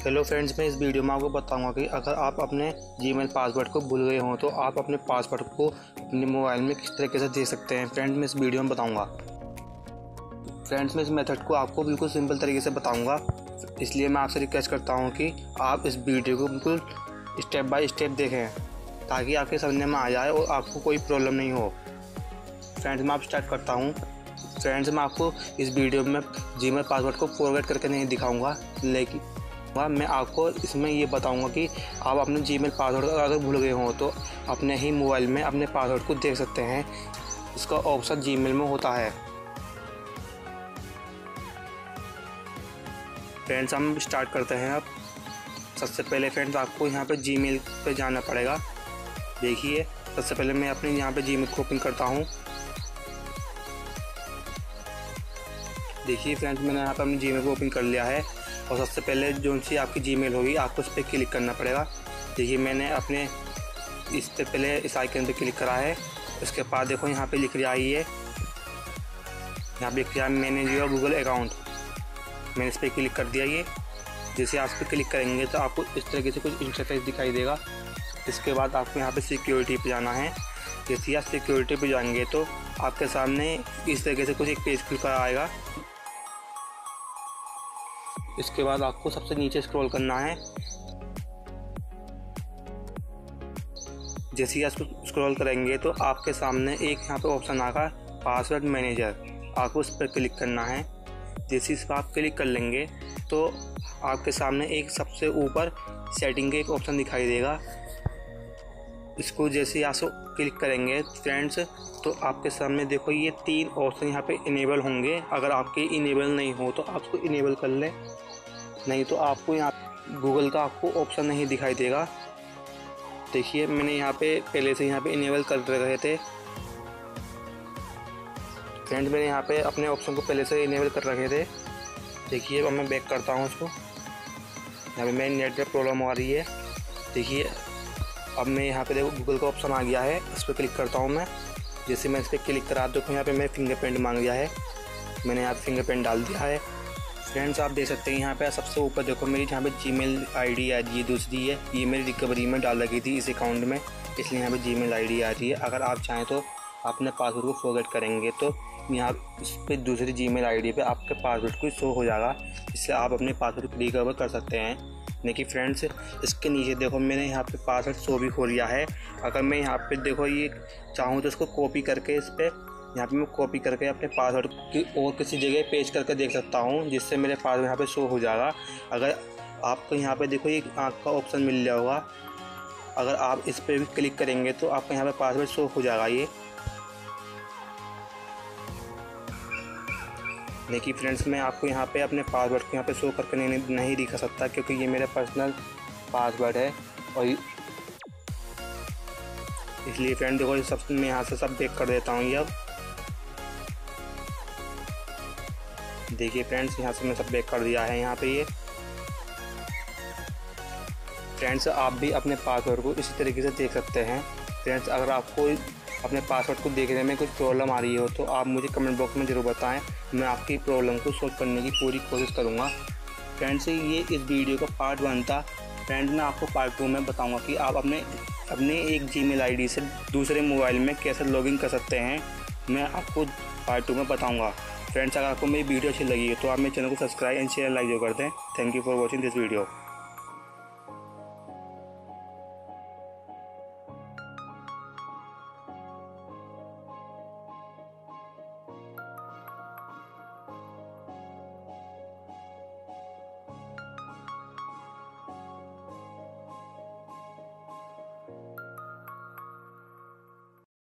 Hello friends, मैं इस video में आपको बताऊंगा कि अगर आप अपने जीमेल पासवर्ड को भूल गए हों तो आप अपने पासवर्ड को अपने मोबाइल में किस तरीके से दे सकते हैं। फ्रेंड्स, मैं इस वीडियो में बताऊंगा। फ्रेंड्स, मैं इस मेथड को आपको बिल्कुल सिंपल तरीके से बताऊंगा, इसलिए मैं आपसे रिक्वेस्ट करता हूं कि आप इस वीडियो को बिल्कुल स्टेप बाय स्टेप देखें ताकि आपके समझने में आ जाए और आपको कोई प्रॉब्लम नहीं हो। फ्रेंड्स, मैं आप स्टार्ट करता हूँ। फ्रेंड्स, मैं आपको इस वीडियो में जीमेल पासवर्ड को फॉरवर्ड करके नहीं दिखाऊंगा, लेकिन मैं आपको इसमें ये बताऊंगा कि आप अपने जीमेल पासवर्ड अगर भूल गए हों तो अपने ही मोबाइल में अपने पासवर्ड को देख सकते हैं। इसका ऑप्शन जीमेल में होता है। फ्रेंड्स, हम स्टार्ट करते हैं। अब सबसे पहले फ्रेंड्स आपको यहाँ पे जीमेल पे जाना पड़ेगा। देखिए, सबसे पहले मैं अपने यहाँ पे जीमेल को ओपन करता हूँ। देखिए फ्रेंड्स, मैंने यहाँ पे अपने जीमेल को ओपन कर लिया है और सबसे पहले जो सी आपकी जीमेल होगी आपको उस पर क्लिक करना पड़ेगा। देखिए, मैंने अपने इस पे पहले इस आइकन पे क्लिक करा है। उसके बाद देखो यहाँ पे लिख रहा है, यहाँ पे लिख रहा है मैनेज योर गूगल अकाउंट। मैंने इस पर क्लिक कर दिया। ये जैसे आप इस पर क्लिक करेंगे तो आपको इस तरीके से कुछ इंटरफेस दिखाई देगा। इसके बाद आपको यहाँ पे सिक्योरिटी पे जाना है। जैसे आप सिक्योरिटी पे जाएंगे तो आपके सामने इस तरीके से कुछ एक पेज खुल कर आएगा। इसके बाद आपको सबसे नीचे स्क्रॉल करना है। जैसे ही आप स्क्रॉल करेंगे तो आपके सामने एक यहाँ पे ऑप्शन आएगा पासवर्ड मैनेजर। आपको उस पर क्लिक करना है। जैसे इस पर आप क्लिक कर लेंगे तो आपके सामने एक सबसे ऊपर सेटिंग का एक ऑप्शन दिखाई देगा। इसको जैसे ही आप क्लिक करेंगे फ्रेंड्स तो आपके सामने देखो ये 3 ऑप्शन यहाँ पे इनेबल होंगे। अगर आपके इनेबल नहीं हो तो आप उसको इनेबल कर लें, नहीं तो आपको यहाँ गूगल का आपको ऑप्शन नहीं दिखाई देगा। देखिए, मैंने यहाँ पे पहले से यहाँ पे इनेबल कर रखे थे। फ्रेंड्स, मैंने यहाँ पे अपने ऑप्शन को पहले से इनेबल कर रखे थे। देखिए, अब मैं बैक करता हूँ उसको। यहाँ पे मेरी नेट में प्रॉब्लम आ रही है। देखिए, अब मैं यहाँ पे देखो गूगल का ऑप्शन आ गया है। इस पर क्लिक करता हूँ मैं। जैसे मैं इस पर क्लिक करा देखो यहाँ पे मैं फिंगरप्रिंट मांग लिया है। मैंने यहाँ पे फिंगरप्रिंट डाल दिया है। फ्रेंड्स, आप देख सकते हैं यहाँ पे सबसे ऊपर देखो मेरी जहाँ पे जीमेल आईडी आ रही है दूसरी है। ये मेरी रिकवरी में डाल रखी थी इस अकाउंट में, इसलिए यहाँ पे जीमेल आईडी आ रही है। अगर आप चाहें तो अपने पासवर्ड को फॉरगेट करेंगे तो यहाँ इस पर दूसरी जीमेल आईडी पे आपके पासवर्ड को शो हो जाएगा। इससे आप अपने पासवर्ड को रिकवर कर सकते हैं। देखिए फ्रेंड्स, इसके नीचे देखो मैंने यहाँ पे पासवर्ड शो भी हो लिया है। अगर मैं यहाँ पे देखो ये चाहूँ तो इसको कॉपी करके इस पर यहाँ पे मैं कॉपी करके अपने पासवर्ड की और किसी जगह पेस्ट करके देख सकता हूँ, जिससे मेरे पासवर्ड यहाँ पे शो हो जाएगा। अगर आपको यहाँ पे देखो ये आँख का ऑप्शन मिल गया होगा, अगर आप इस पर भी क्लिक करेंगे तो आपको यहाँ पे पासवर्ड शो हो जाएगा। ये देखिए फ्रेंड्स, मैं आपको यहाँ पे अपने पासवर्ड को यहाँ पे शो करके नहीं दिखा सकता क्योंकि ये मेरा पर्सनल पासवर्ड है। और इसलिए फ्रेंड देखो ये सब मैं यहाँ से सब बैक कर देता हूँ। ये अब देखिए फ्रेंड्स, यहाँ से मैं सब बैक कर दिया है। यहाँ पे ये फ्रेंड्स, आप भी अपने पासवर्ड को इसी तरीके से देख सकते हैं। फ्रेंड्स, अगर आपको अपने पासवर्ड को देखने में कुछ प्रॉब्लम आ रही हो तो आप मुझे कमेंट बॉक्स में ज़रूर बताएं। मैं आपकी प्रॉब्लम को सॉल्व करने की पूरी कोशिश करूँगा। फ्रेंड्स, ये इस वीडियो का पार्ट 1 था। फ्रेंड्स, मैं आपको पार्ट 2 में बताऊँगा कि आप अपने एक जीमेल आईडी से दूसरे मोबाइल में कैसे लॉगिन कर सकते हैं। मैं आपको पार्ट 2 में बताऊँगा। फ्रेंड्स, अगर आपको मेरी वीडियो अच्छी लगी है तो आप मेरे चैनल को सब्सक्राइब एंड शेयर लाइक जो कर दें। Thank you for watching this video.